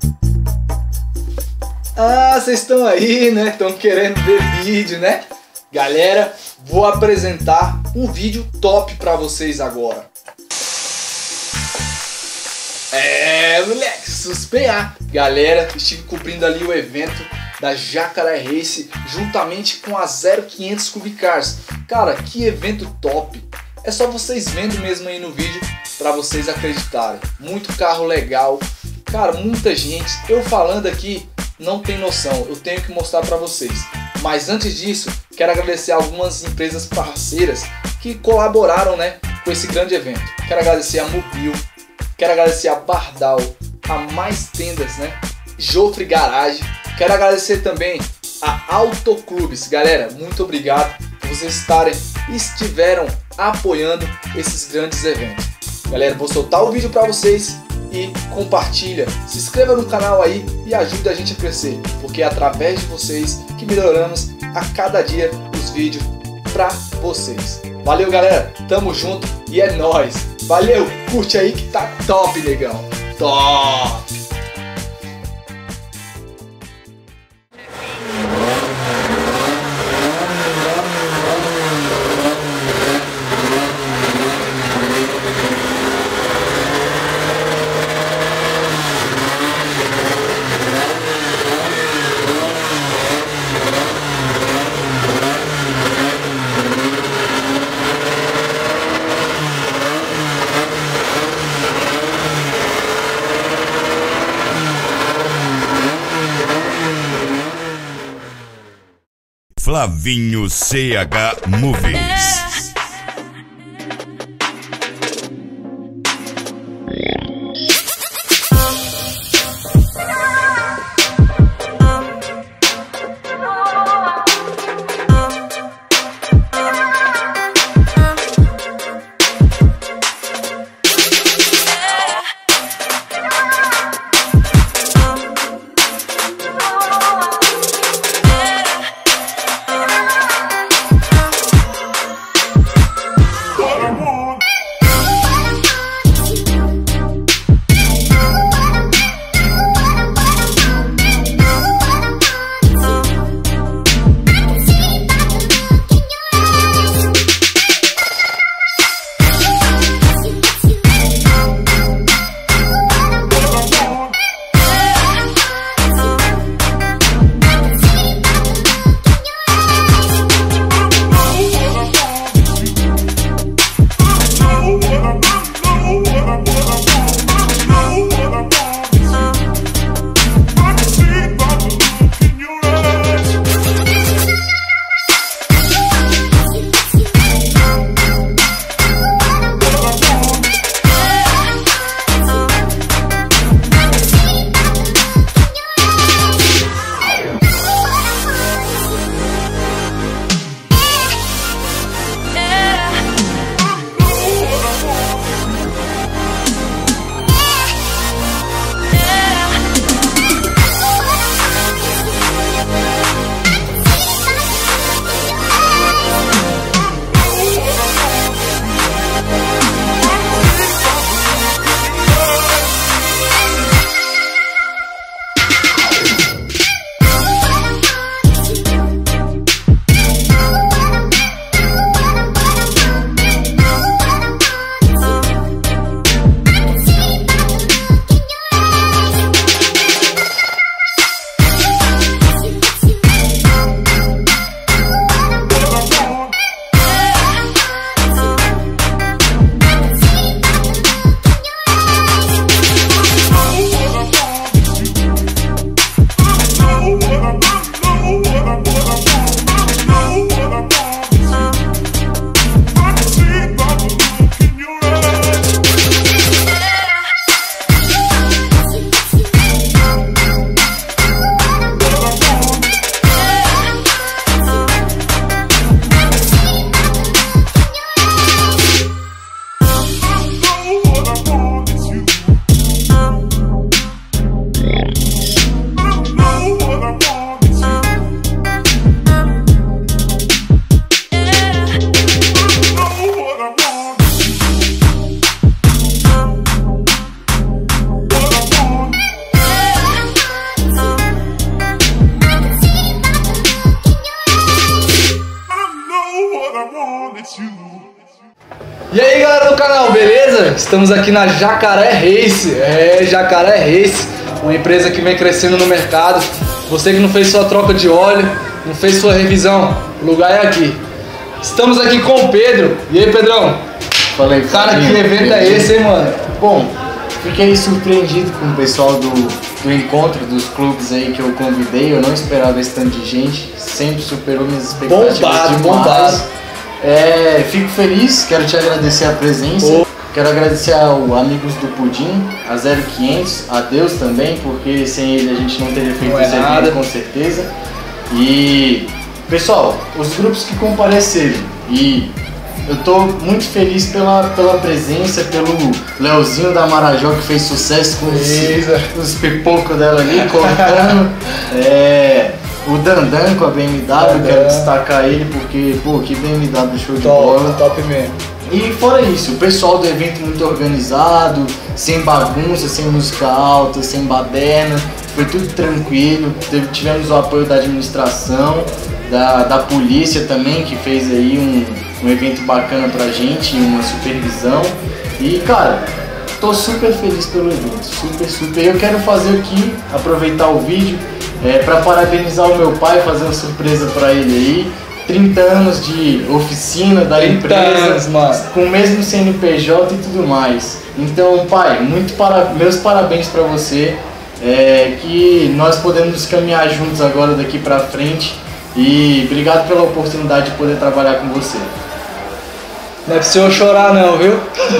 Ah, vocês estão aí, né? Estão querendo ver vídeo, né? Galera, vou apresentar um vídeo top pra vocês agora. Moleque, suspenhar. Galera, estive cobrindo ali o evento da Jacaré Race juntamente com a 0500 Cubic Cars. Cara, que evento top. É só vocês vendo mesmo aí no vídeo pra vocês acreditarem. Muito carro legal. Cara, muita gente. Eu falando aqui não tem noção. Eu tenho que mostrar pra vocês. Mas antes disso, quero agradecer algumas empresas parceiras que colaboraram, né, com esse grande evento. Quero agradecer a Mobil. Quero agradecer a Bardal, a Mais Tendas, né? Jofre Garage. Quero agradecer também a Autoclubes. Galera, muito obrigado por vocês estiveram apoiando esses grandes eventos. Galera, vou soltar o vídeo para vocês e compartilha. Se inscreva no canal aí e ajude a gente a crescer, porque é através de vocês que melhoramos a cada dia os vídeos para vocês. Valeu, galera. Tamo junto e é nóis. Valeu, curte aí que tá top, negão. Top! Flavinho CH Movies. canal, beleza? Estamos aqui na Jacaré Race. Jacaré Race, uma empresa que vem crescendo no mercado. Você que não fez sua troca de óleo, não fez sua revisão, o lugar é aqui. Estamos aqui com o Pedro. E aí, Pedrão? Falei, cara, que evento é esse, hein, mano? Bom, fiquei surpreendido com o pessoal do encontro dos clubes aí que eu convidei. Eu não esperava esse tanto de gente, sempre superou minhas expectativas. Bombado. Fico feliz, quero te agradecer a presença. Quero agradecer ao Amigos do Pudim, a 0500, a Deus também, porque sem ele a gente não teria feito esse evento, com certeza. E, pessoal, os grupos que compareceram, e eu tô muito feliz pela presença, pelo Leozinho da Marajó, que fez sucesso com os pipocos dela ali, colocando. O Dandan com a BMW, quero destacar ele porque, pô, que BMW show de bola. Top mesmo. E fora isso, o pessoal do evento muito organizado, sem bagunça, sem música alta, sem baderna, foi tudo tranquilo. Tivemos o apoio da administração, da polícia também, que fez aí um evento bacana pra gente, uma supervisão. E cara, tô super feliz pelo evento, super. Eu quero fazer aqui, aproveitar o vídeo, para parabenizar o meu pai, fazer uma surpresa pra ele aí. 30 anos de oficina da empresa, com o mesmo CNPJ e tudo mais. Então, pai, meus parabéns para você, que nós podemos caminhar juntos agora daqui para frente, e obrigado pela oportunidade de poder trabalhar com você. Não é pra você chorar não, viu?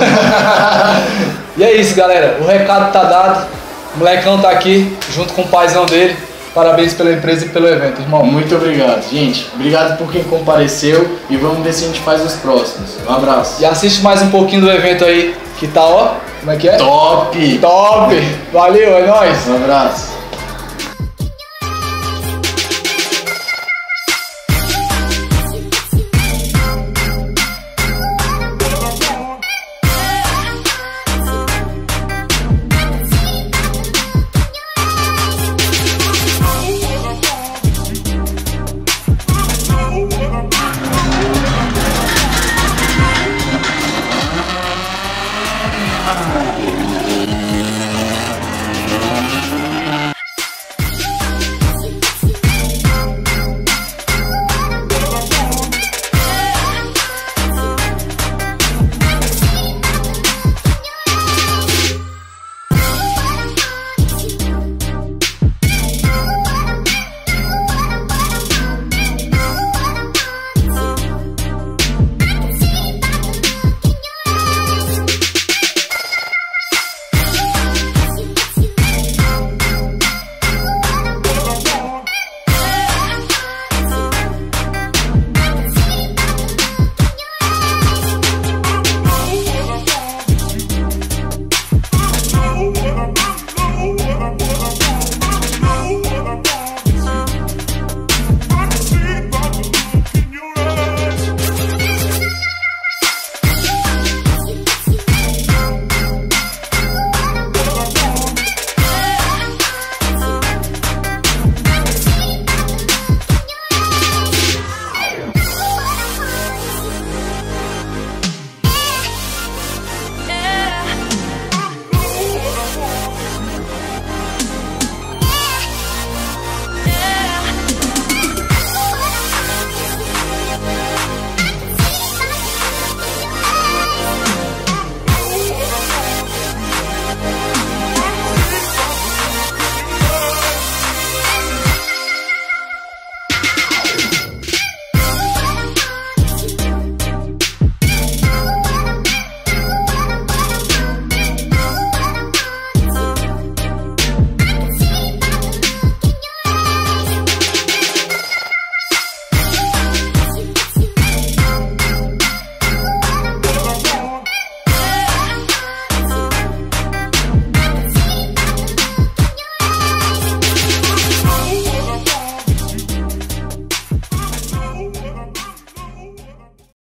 E é isso, galera, o recado tá dado, o molecão tá aqui, junto com o paizão dele. Parabéns pela empresa e pelo evento, irmão. Muito obrigado, gente. Obrigado por quem compareceu e vamos ver se a gente faz os próximos. Um abraço. E assiste mais um pouquinho do evento aí, que tá, ó, como é que é? Top! Valeu, é nóis! Um abraço.